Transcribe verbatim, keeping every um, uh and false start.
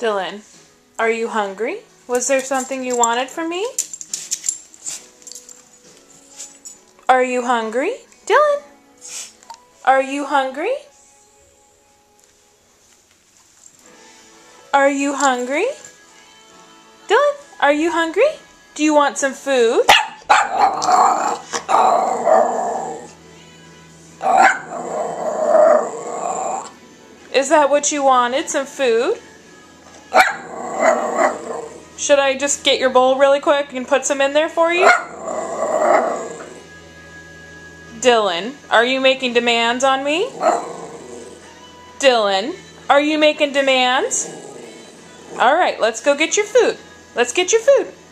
Dylan, are you hungry? Was there something you wanted from me? Are you hungry? Dylan, are you hungry? Are you hungry? Dylan, are you hungry? Do you want some food? Is that what you wanted, some food? Should I just get your bowl really quick and put some in there for you? Dylan, are you making demands on me? Dylan, are you making demands? All right, let's go get your food. Let's get your food.